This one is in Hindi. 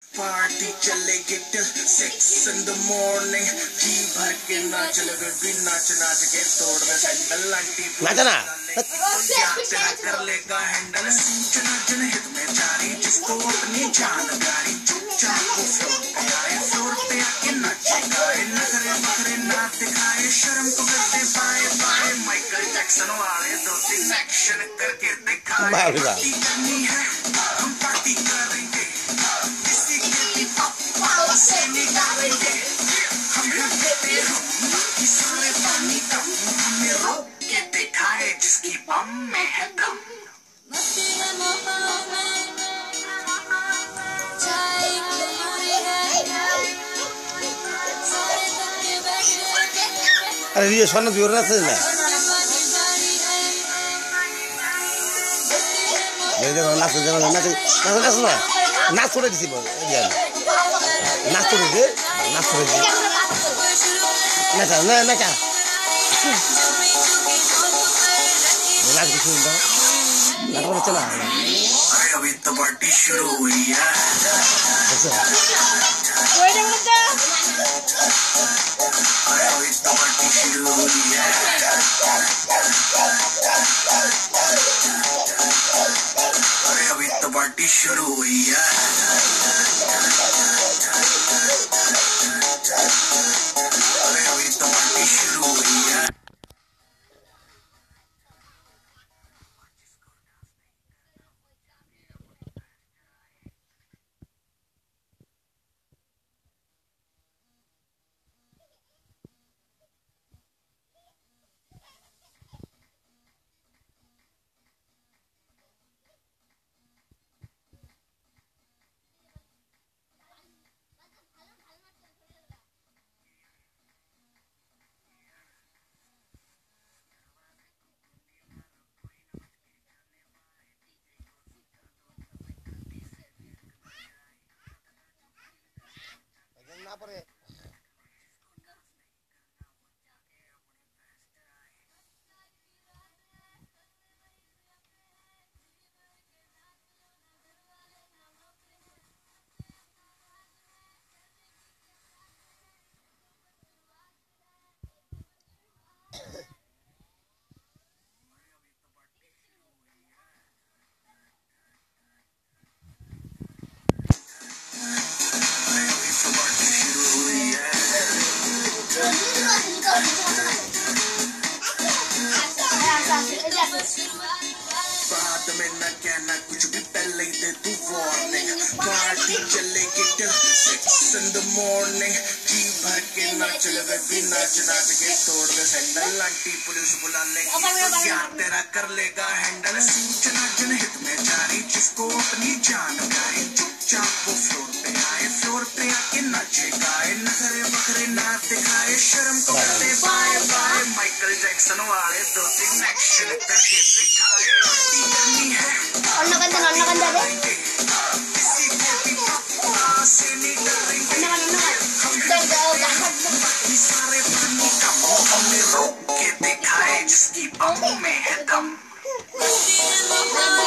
पार्टी चलेगी till 6 in the morning। जी भर के नाच लगे भी नाच नाच के तोड़ दे सैंडल आंटी नाचना तेरा कर लेगा हैंडल सूचना जनहित में जारी जिसको अपनी जानकारी चुपचाप वो फ्लोर पे आके नाचेगा नखरे बखरे ना दिखाए शर्म को करते बाय बाय माइकल जैक्सन वाले 2-3 एक्शन करके दिखाए पार्टी करनी है हम पार्टी करेंगे किसी के भी पापा से निकालेंगे हम देते हम सारे पानी कम हमें रोक के दिखाए जिसकी बम में है दम। अरे ये सोना जोर ना से देखो नाच नाच छोड़ दी नाच छोड़ दे नाच ना ना क्या नाच किसी नाच वाला चला अरे अभी तो पार्टी शुरू हुई है अरे अभी तो पार्टी शुरू हुई है अरे अभी तो पार्टी शुरू हुई है अरे अभी तो पार्टी शुरू हुई है। बाद में न कहना कुछ भी पहले ही दे तू वार्निंग पार्टी चलेगी till 6 in the morning जी भर के नाच लगे भी नाच नाच के तोड़ दे सैंडल आंटी पुलिस बुला लेगी यार तेरा कर लेगा हैंडल सूचना जनहित में जारी जिसको अपनी जानकारी चुपचाप वो फ्लोर पे आके नाचेगा नखरे बखरे ना दिखाए शर्म को करते बाय बाय माइकल जैक्सन वाले 2-3 एक्शन करके दिखाए पार्टी करनी है किसी के भी पापा से नहीं डरेंगे हम सारे पानी कम हमें रोक के दिखाए जिसकी बम में है दम।